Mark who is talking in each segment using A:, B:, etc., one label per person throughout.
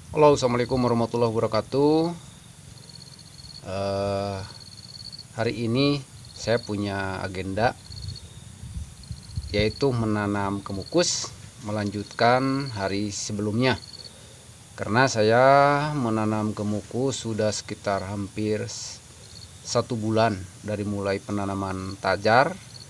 A: Halo, assalamualaikum warahmatullahi wabarakatuh. Eh, Hari ini saya punya agenda, yaitu menanam kemukus, melanjutkan hari sebelumnya. Karena saya menanam kemukus sudah sekitar hampir 1 bulan dari mulai penanaman tajar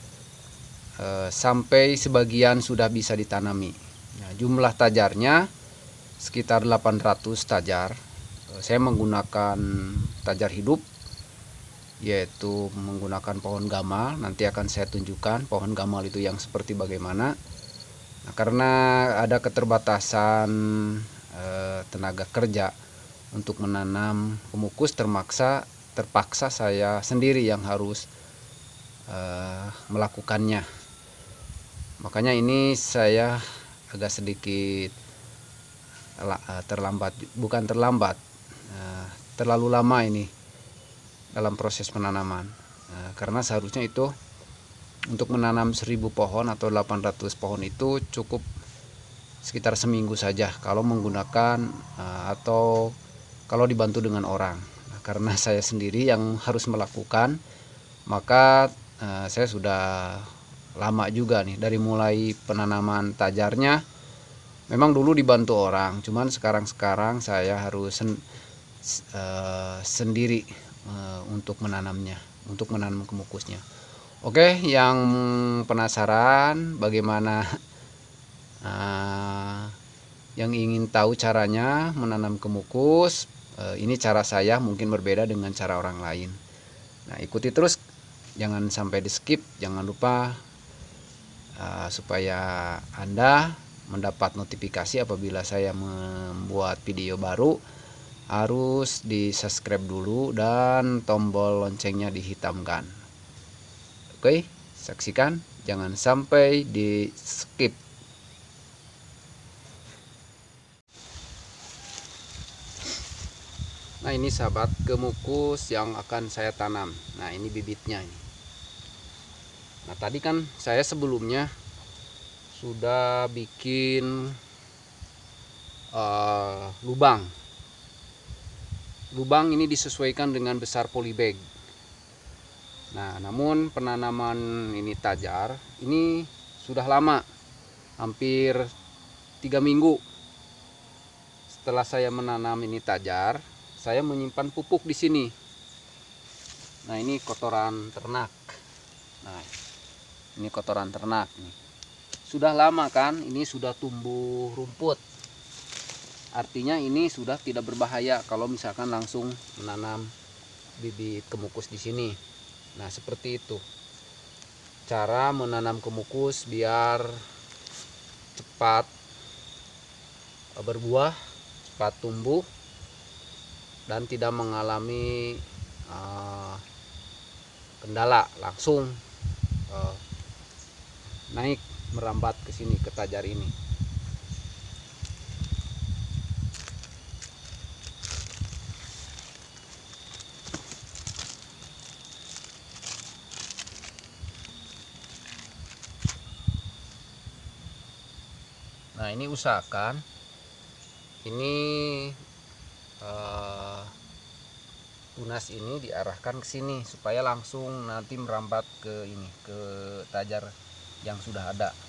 A: sampai sebagian sudah bisa ditanami. Nah, jumlah tajarnya sekitar 800 tajar. Saya menggunakan tajar hidup, yaitu menggunakan pohon gamal. Nanti akan saya tunjukkan pohon gamal itu yang seperti bagaimana. Nah, karena ada keterbatasan tenaga kerja untuk menanam kemukus, terpaksa saya sendiri yang harus melakukannya. Makanya ini saya agak sedikit terlambat, bukan terlambat, terlalu lama ini dalam proses penanaman. Karena seharusnya itu untuk menanam 1000 pohon atau 800 pohon itu cukup sekitar seminggu saja kalau menggunakan atau kalau dibantu dengan orang. Nah, karena saya sendiri yang harus melakukan, maka saya sudah lama juga nih dari mulai penanaman tajarnya. Memang dulu dibantu orang, cuman sekarang saya harus sendiri untuk menanamnya, untuk menanam kemukusnya. Oke, yang penasaran bagaimana, yang ingin tahu caranya menanam kemukus, ini cara saya mungkin berbeda dengan cara orang lain. Nah, ikuti terus, jangan sampai di skip. Jangan lupa supaya Anda mendapat notifikasi apabila saya membuat video baru, harus di subscribe dulu dan tombol loncengnya dihitamkan. Oke, saksikan, jangan sampai di skip. Nah, ini sahabat kemukus yang akan saya tanam. Nah, ini bibitnya ini. Nah, tadi kan saya sebelumnya sudah bikin lubang. Lubang ini disesuaikan dengan besar polybag. Nah, namun penanaman ini tajar ini sudah lama, hampir 3 minggu setelah saya menanam ini tajar. Saya menyimpan pupuk di sini. Nah, ini kotoran ternak. Nah, ini kotoran ternak nih. Sudah lama kan, ini sudah tumbuh rumput. Artinya ini sudah tidak berbahaya kalau misalkan langsung menanam bibit kemukus di sini. Nah, seperti itu cara menanam kemukus biar cepat berbuah, cepat tumbuh, dan tidak mengalami kendala, langsung naik merambat ke sini, ke tajar ini. Nah, ini usahakan ini tunas ini diarahkan ke sini supaya langsung nanti merambat ke ini, ke tajar yang sudah ada.